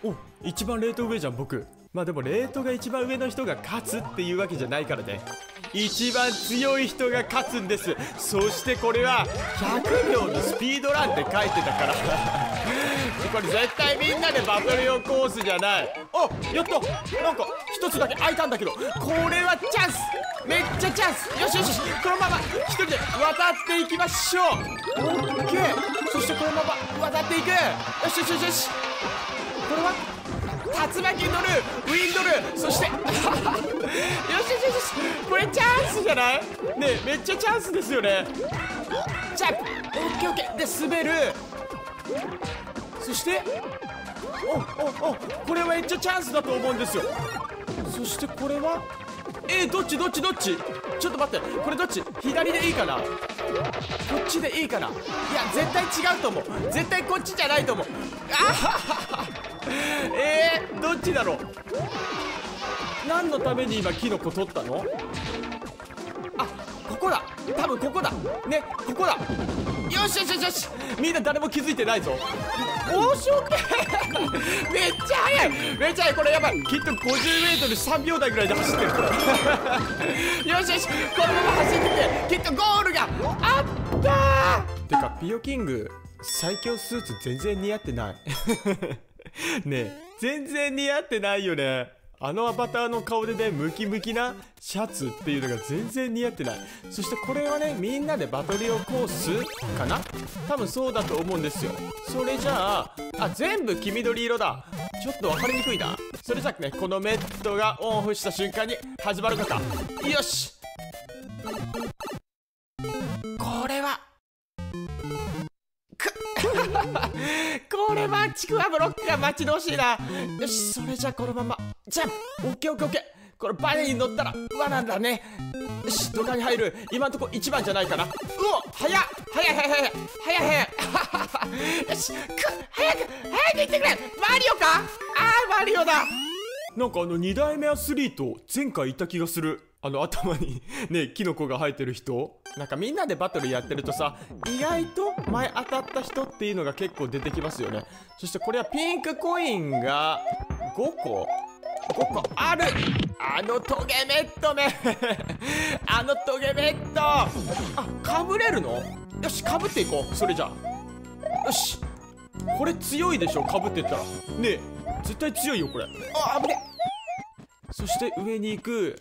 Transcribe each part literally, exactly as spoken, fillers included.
お、一番レート上じゃん僕。まあでもレートが一番上の人が勝つっていうわけじゃないからね。一番強い人が勝つんです。そしてこれはひゃくびょうのスピードランって書いてたからこれ絶対みんなでバトル用コースじゃない。あ、やった。なんか一つだけ開いたんだけど、これはチャンス。めっちゃチャンス。よしよしよし、このまま一人で渡っていきましょう。オッケー。そしてこのまま渡っていく。よしよしよしよし。これは竜巻に乗るウィンドル。そしてよしよしよしよし、これチャンスじゃないねえ、めっちゃチャンスですよね。ジャンプ。オッケーオッケーで滑る。そしておおお、これはめっちゃチャンスだと思うんですよ。そしてこれはえー、どっちどっちどっち。ちょっと待って、これどっち。左でいいかな、こっちでいいかな。いや絶対違うと思う。絶対こっちじゃないと思う。あははえー、どっちだろう。何のために今キノコ取ったの。あ、ここだ。多分ここだね、ここだ。よしよしよしよし、みんな誰も気づいてないぞ。おーし、オッケーめっちゃ速い、めっちゃ速い。これやばい、きっと ごじゅうメートルさんびょうだいぐらいで走ってるよしよし、このまま走っててきっとゴールがあったー。てかピオキング最強スーツ全然似合ってないねえ、全然似合ってないよね。あのアバターの顔でね、ムキムキなシャツっていうのが全然似合ってない。そしてこれはね、みんなでバトル用コースかな、多分そうだと思うんですよ。それじゃあ、あ、全部黄緑色だ。ちょっと分かりにくいな。それじゃあね、このメットがオンオフした瞬間に始まるのか。よし、これはこれはちくわブロックが待ち遠しいな。よし、それじゃあこのままジャンプ。オッケーオッケーオッケー。これバネに乗ったら罠なんだね。よし、どこに入る。今んとこいちばんじゃないかな。うお、早っ早い早い早い早い早いよし、く早く早く行ってくれ。マリオか。あー、マリオだ。なんかあのにだいめアスリート前回いた気がする。あの頭にね、キノコが生えてる人。なんかみんなでバトルやってるとさ、意外と前当たった人っていうのが結構出てきますよね。そしてこれはピンクコインがごこごこある。あのトゲメットめあのトゲメット、あ、かぶれるの。よし、かぶっていこう。それじゃあよし、これ強いでしょ、かぶってったらねえ、絶対強いよこれ。あ、危ね。そして上に行く。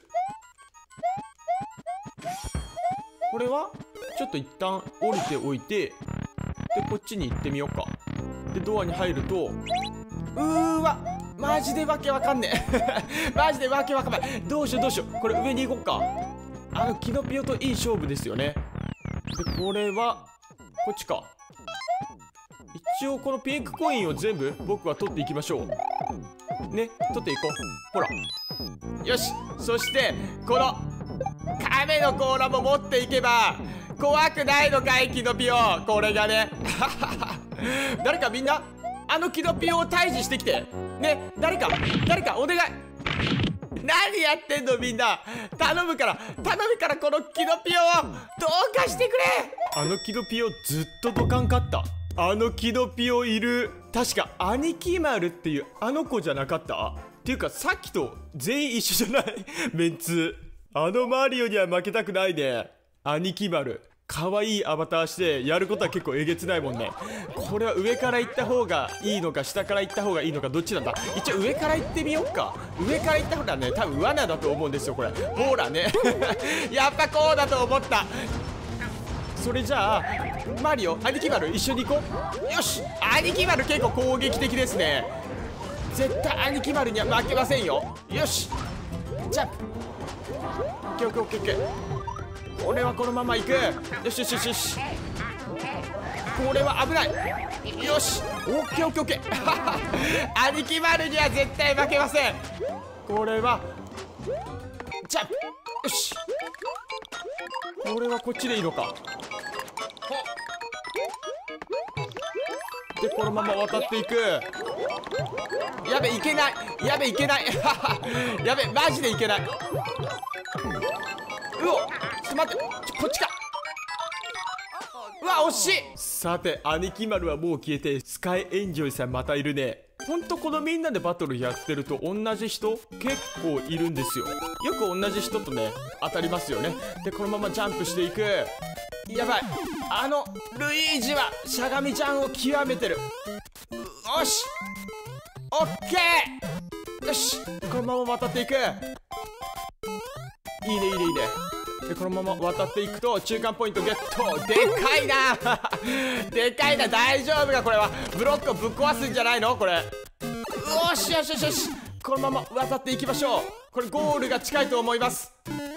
これはちょっと一旦降りておいて、でこっちに行ってみようか。でドアに入ると、うーわ、マジでわけわかんねえマジでわけわかんない。どうしようどうしよう。これ上に行こうか。あのキノピオといい勝負ですよね。でこれはこっちか。一応このピンクコインを全部僕は取っていきましょうね。取っていこう。ほら、よし。そしてこの亀の甲羅も持っていけば怖くないのかい、キノピオ。これがね誰かみんなあのキノピオを退治してきてね。誰か誰かお願い。何やってんのみんな。頼むから頼むから、このキノピオをどうかしてくれ。あのキノピオずっとどかんかった。あのキノピオいる。確か兄貴丸っていうあの子じゃなかった？っていうかさっきと全員一緒じゃないメンツ。あのマリオには負けたくないね。兄貴丸可愛いアバターしてやることは結構えげつないもんね。これは上から行った方がいいのか下から行った方がいいのか、どっちなんだ。一応上から行ってみようか。上から行った方がね、多分罠だと思うんですよこれ。ほらねやっぱこうだと思った。それじゃあマリオ、兄貴丸一緒に行こう。よし、兄貴丸結構攻撃的ですね。絶対兄貴丸には負けませんよ。よし、ジャンプ。オッケーオッケーオッケーオッケー。俺はこのまま行く。よしよしよしよし。これは危ない。よし、オッケーオッケーオッケー兄貴丸には絶対負けません。これはジャンプ。よし、これはこっちでいいのか。でこのまま渡っていく。やべ、いけない。やべ、いけないやべ、マジでいけない。うお、ちょっと待って、ちょこっちか。うわ、惜しい。さて兄貴丸はもう消えて、スカイエンジョイさんまたいるね。 ほんとこのみんなでバトルやってると同じ人結構いるんですよ。よく同じ人とね当たりますよね。でこのままジャンプしていく。やばい、あのルイージはしゃがみジャンを極めてる。よしオッケー、よしこのまま渡っていく。いいねいいねいいね。でこのまま渡っていくと中間ポイントゲット。でかいなでかいな。大丈夫かこれは。ブロックをぶっ壊すんじゃないのこれ。よしよしよしよし、このまま渡っていきましょう。これゴールが近いと思います。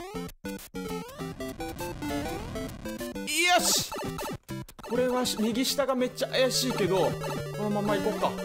よし、これは右下がめっちゃ怪しいけどこのまま行こうか。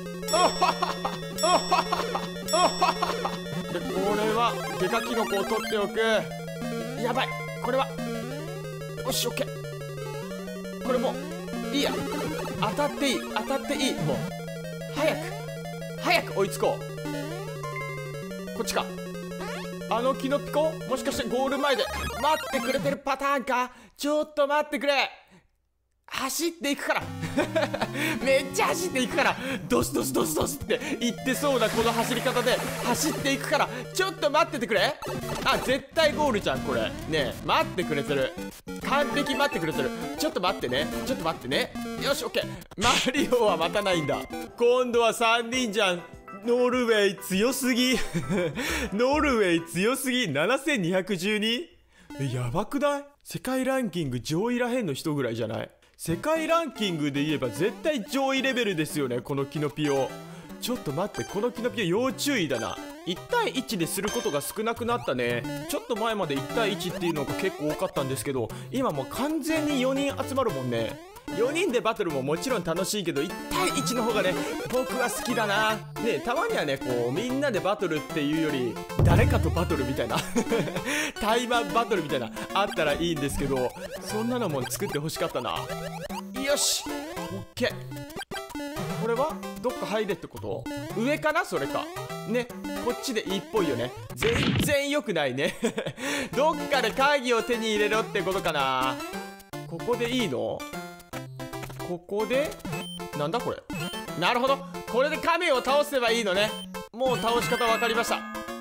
でこれはデカキノコを取っておく。やばい、これはよしオッケー。これもいいや、当たっていい当たっていい。もう早く早く追いつこう。こっちか。あのキノピコもしかしてゴール前で待ってくれてるパターンか。ちょっと待ってくれ。走っていくからめっちゃ走っていくから、ドスドスドスドスって言ってそうなこの走り方で走っていくから、ちょっと待っててくれ。あ、絶対ゴールじゃんこれ。ねえ待ってくれてる、完璧待ってくれてる。ちょっと待ってねちょっと待ってね。よしオッケー。マリオは待たないんだ。今度はさんにんじゃん。ノルウェー強すぎノルウェー強すぎ。ななせんにひゃくじゅうに。え、やばくない？世界ランキング上位らへんの人ぐらいじゃない？世界ランキングで言えば絶対上位レベルですよねこのキノピオ。ちょっと待って、このキノピオ要注意だな。いち対いちですることが少なくなったね。ちょっと前までいち対いちっていうのが結構多かったんですけど、今もう完全によにん集まるもんね。よにんでバトルももちろん楽しいけどいち対いちの方がね僕は好きだな。ね、たまにはねこうみんなでバトルっていうより誰かとバトルみたいな対マンバトルみたいなあったらいいんですけど、そんなのも作ってほしかったな。よしオッケー。これはどっか入れってこと？上かなそれかね。こっちでいいっぽいよね。全然良くないねどっかで鍵を手に入れろってことかな。ここでいいの？ここでなんだこれ。なるほど、これで亀を倒せばいいのね。もう倒し方分かりました。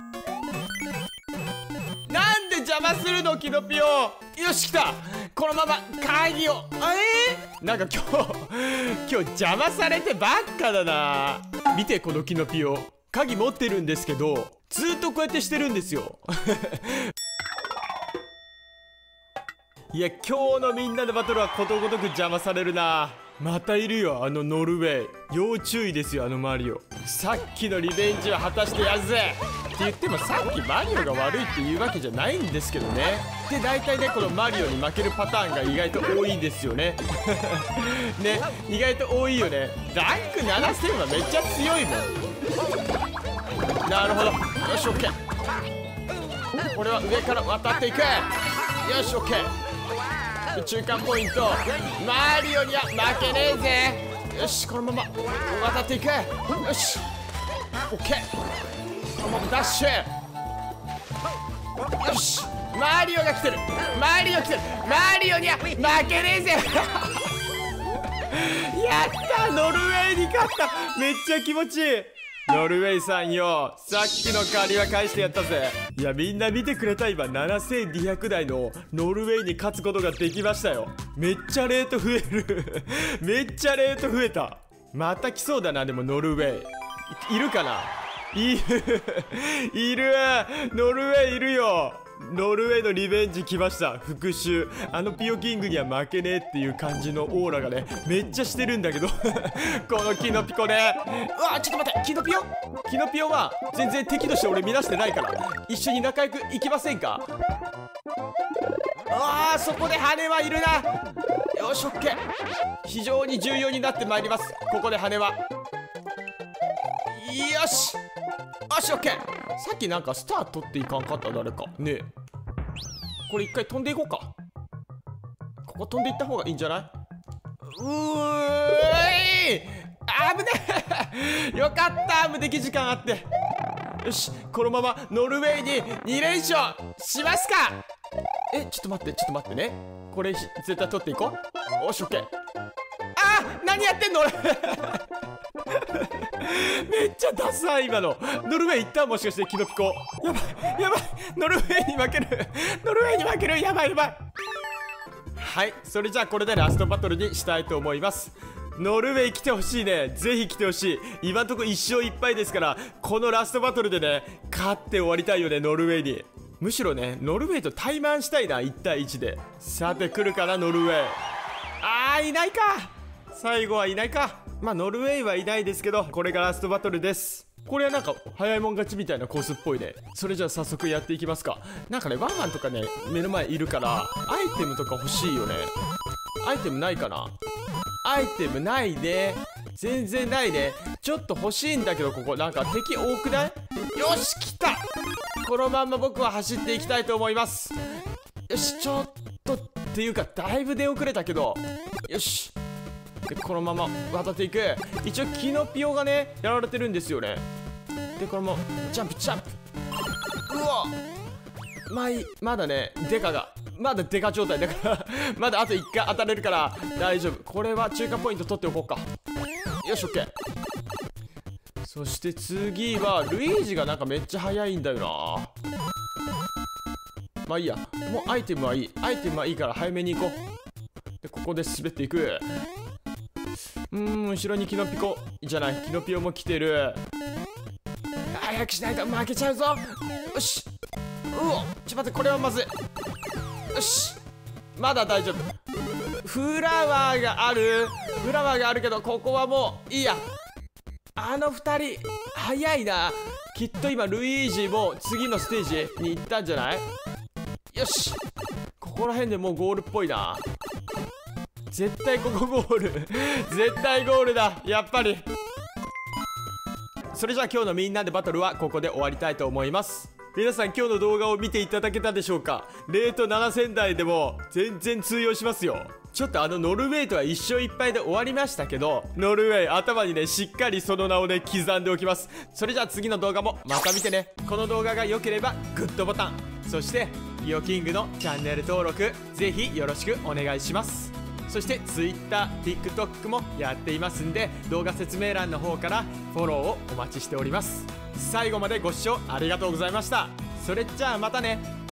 なんで邪魔するのキノピオ。よし来た。このまま鍵をえー、なんか今日今日邪魔されてばっかだな。見てこのキノピオ、鍵持ってるんですけどずっとこうやってしてるんですよいや今日のみんなでバトルはことごとく邪魔されるな。またいるよあのノルウェー。要注意ですよあのマリオ。さっきのリベンジは果たしてやるぜって言ってもさっきマリオが悪いっていうわけじゃないんですけどね。で大体ねこのマリオに負けるパターンが意外と多いんですよねね、意外と多いよね。ランクななせんはめっちゃ強いもん。なるほど、よしオッケー。これは上から渡っていく。よしオッケー。中間ポイント、マリオには負けねえぜ。よしこのまま渡っていく。よしオッケー。このままダッシュ。よしマリオが来てるマリオ来てるマリオには負けねえぜやったノルウェーに勝った。めっちゃ気持ちいい。ノルウェーさんよ、さっきの借りは返してやったぜ。いやみんな見てくれた。今ななせんにひゃくだいのノルウェーに勝つことができましたよ。めっちゃレート増えるめっちゃレート増えた。また来そうだな。でもノルウェー い, いるかな。いるいるノルウェーいるよ。ノルウェーのリベンジ来ました。復讐。あのピオキングには負けねえっていう感じのオーラがねめっちゃしてるんだけどこのキノピコね。うわちょっと待って、キノピオキノピオは全然敵として俺見なしてないから一緒に仲良くいきませんか。あーそこで羽はいるな。よしオッケー。非常に重要になってまいります。ここで羽はよしよしオッケー。さっきなんかスター取っていかんかった誰かねえ。これ一回飛んでいこうか。ここ飛んでいった方がいいんじゃない。うーい危ねえよかった無敵時間あって。よしこのままノルウェーにに連勝しますか。えちょっと待ってちょっと待ってね。これ絶対取っていこう。よしオッケー。あー何やってんの俺めっちゃダサい今の。ノルウェー行った？もしかしてキノピコ。やばいやばい、ノルウェーに負けるノルウェーに負ける。やばいやばい。はい、それじゃあこれでラストバトルにしたいと思います。ノルウェー来てほしいね。ぜひ来てほしい。今んとこいち勝いっ敗ですから、このラストバトルでね勝って終わりたいよね、ノルウェーに。むしろねノルウェーと対マンしたいな、いち対いちで。さて来るかなノルウェー。あーいないか、最後はいないか。まあノルウェーはいないですけど、これがラストバトルです。これはなんか早いもん勝ちみたいなコースっぽいね。それじゃあ早速やっていきますか。なんかねワンワンとかね目の前いるからアイテムとか欲しいよね。アイテムないかな。アイテムないね、全然ないね。ちょっと欲しいんだけど、ここなんか敵多くない？よし来た。このまんま僕は走っていきたいと思います。よし、ちょっとっていうかだいぶ出遅れたけど、よしでこのまま渡っていく。一応キノピオがねやられてるんですよね。でこのままジャンプジャンプ。うわまあいい、まだねデカがまだデカ状態だからまだあといっかい当たれるから大丈夫。これは中間ポイント取っておこうか。よし OK。 そして次はルイージがなんかめっちゃ速いんだよな。まあいいや、もうアイテムはいい、アイテムはいいから早めに行こう。でここで滑っていく。うーん、後ろにキノピコじゃない、キノピオも来てる。早くしないと負けちゃうぞ。よし、うお、ちょっと待って、これはまずい。よし、まだ大丈夫。フラワーがある、フラワーがあるけどここはもういいや。あのふたり早いな。きっと今ルイージも次のステージに行ったんじゃない？よし、ここら辺でもうゴールっぽいな。絶対ここゴール絶対ゴールだ、やっぱり。それじゃあ今日のみんなでバトルはここで終わりたいと思います。皆さん今日の動画を見ていただけたでしょうか。レートななせん台でも全然通用しますよ。ちょっとあのノルウェーとはいち勝いっ敗で終わりましたけど、ノルウェー頭にねしっかりその名をね刻んでおきます。それじゃあ次の動画もまた見てね。この動画が良ければグッドボタン、そしてピオキングのチャンネル登録ぜひよろしくお願いします。そして Twitter、TikTok もやっていますんで、動画説明欄の方からフォローをお待ちしております。最後までご視聴ありがとうございました。それじゃあまたね。